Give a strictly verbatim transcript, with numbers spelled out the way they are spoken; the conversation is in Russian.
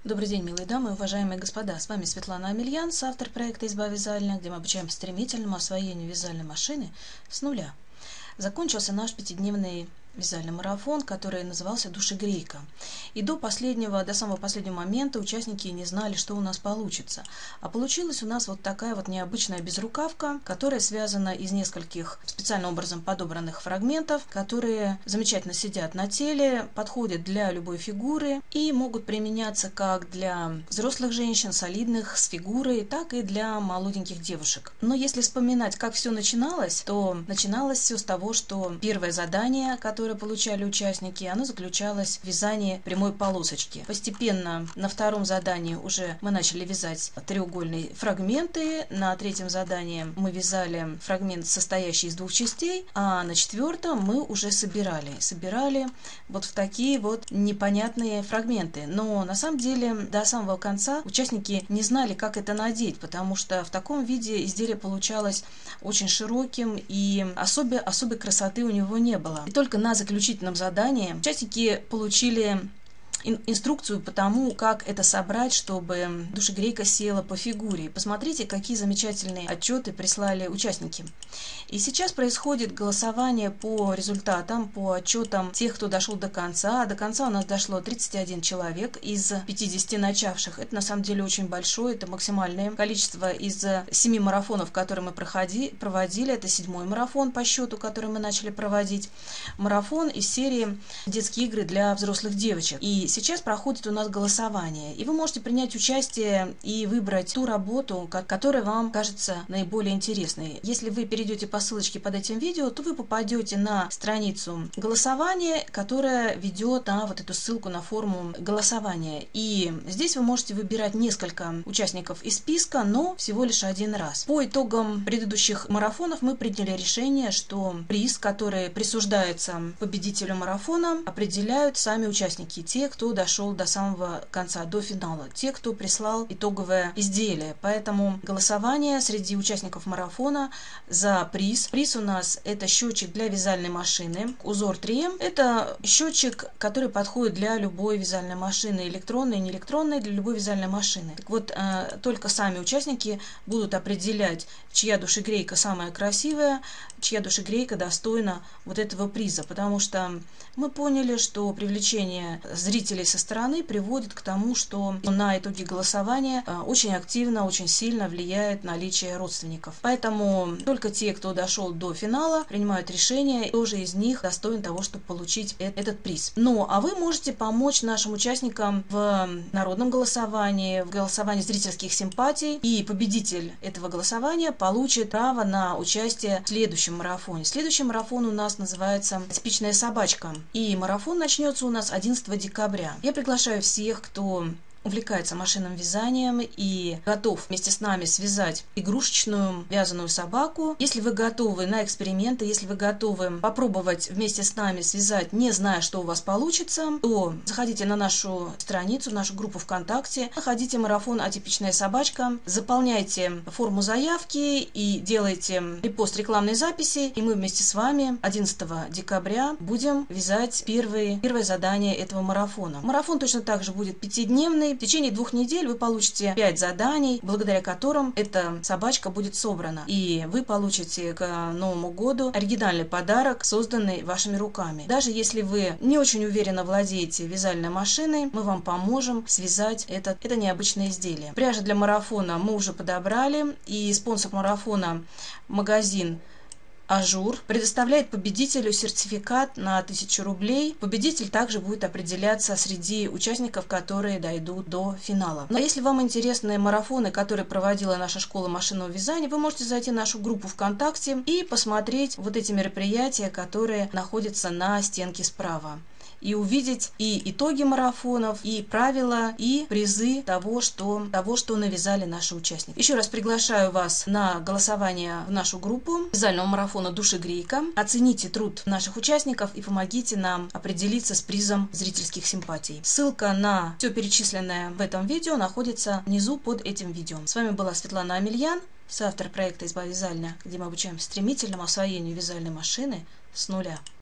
Добрый день, милые дамы и уважаемые господа. С вами Светлана Амельян, автор проекта «Изба вязальная», где мы обучаем стремительному освоению вязальной машины с нуля. Закончился наш пятидневный вязальный марафон, который назывался «Душегрейка». И до последнего, до самого последнего момента участники не знали, что у нас получится. А получилась у нас вот такая вот необычная безрукавка, которая связана из нескольких специальным образом подобранных фрагментов, которые замечательно сидят на теле, подходят для любой фигуры и могут применяться как для взрослых женщин, солидных, с фигурой, так и для молоденьких девушек. Но если вспоминать, как все начиналось, то начиналось все с того, что первое задание, которое которые получали участники, оно заключалось в вязании прямой полосочки. Постепенно на втором задании уже мы начали вязать треугольные фрагменты, на третьем задании мы вязали фрагмент, состоящий из двух частей, а на четвертом мы уже собирали. Собирали вот в такие вот непонятные фрагменты. Но на самом деле до самого конца участники не знали, как это надеть, потому что в таком виде изделие получалось очень широким и особой, особой красоты у него не было. И только на заключительном задании участники получили инструкцию по тому, как это собрать, чтобы душегрейка села по фигуре. Посмотрите, какие замечательные отчеты прислали участники. И сейчас происходит голосование по результатам, по отчетам тех, кто дошел до конца. До конца у нас дошло тридцать один человек из пятидесяти начавших. Это на самом деле очень большое, это максимальное количество из семи марафонов, которые мы проходи, проводили. Это седьмой марафон по счету, который мы начали проводить. Марафон из серии «Детские игры для взрослых девочек». И сейчас проходит у нас голосование, и вы можете принять участие и выбрать ту работу, которая вам кажется наиболее интересной. Если вы перейдете по ссылочке под этим видео, то вы попадете на страницу голосования, которая ведет на вот эту ссылку на форму голосования. И здесь вы можете выбирать несколько участников из списка, но всего лишь один раз. По итогам предыдущих марафонов мы приняли решение, что приз, который присуждается победителю марафона, определяют сами участники, те, кто кто дошел до самого конца, до финала, те, кто прислал итоговое изделие. Поэтому голосование среди участников марафона за приз. Приз у нас это счетчик для вязальной машины. Узор три эм. Это счетчик, который подходит для любой вязальной машины, электронной, не электронной, для любой вязальной машины. Так вот, э, только сами участники будут определять, чья душегрейка самая красивая, чья душегрейка достойна вот этого приза. Потому что мы поняли, что привлечение зрителей со стороны приводит к тому, что на итоги голосования очень активно, очень сильно влияет наличие родственников. Поэтому только те, кто дошел до финала, принимают решение, и тоже из них достоин того, чтобы получить этот приз. Ну, а вы можете помочь нашим участникам в народном голосовании, в голосовании зрительских симпатий, и победитель этого голосования получит право на участие в следующем марафоне. Следующий марафон у нас называется «Типичная собачка», и марафон начнется у нас одиннадцатого декабря. Я приглашаю всех, кто увлекается машинным вязанием и готов вместе с нами связать игрушечную вязаную собаку. Если вы готовы на эксперименты, если вы готовы попробовать вместе с нами связать, не зная, что у вас получится, то заходите на нашу страницу, в нашу группу ВКонтакте, находите марафон «Атипичная собачка», заполняйте форму заявки и делайте репост рекламной записи, и мы вместе с вами одиннадцатого декабря будем вязать первые, первое задание этого марафона. Марафон точно так же будет пятидневный. В течение двух недель вы получите пять заданий, благодаря которым эта собачка будет собрана. И вы получите к Новому году оригинальный подарок, созданный вашими руками. Даже если вы не очень уверенно владеете вязальной машиной, мы вам поможем связать это, это необычное изделие. Пряжа для марафона мы уже подобрали, и спонсор марафона — магазин Ажур предоставляет победителю сертификат на тысячу рублей. Победитель также будет определяться среди участников, которые дойдут до финала. Но если вам интересны марафоны, которые проводила наша школа машинного вязания, вы можете зайти в нашу группу ВКонтакте и посмотреть вот эти мероприятия, которые находятся на стенке справа, и увидеть и итоги марафонов, и правила, и призы того, что, того, что навязали наши участники. Еще раз приглашаю вас на голосование в нашу группу вязального марафона «Душегрейка». Оцените труд наших участников и помогите нам определиться с призом зрительских симпатий. Ссылка на все перечисленное в этом видео находится внизу под этим видео. С вами была Светлана Амельян, соавтор проекта «Изба вязальная», где мы обучаем стремительному освоению вязальной машины с нуля.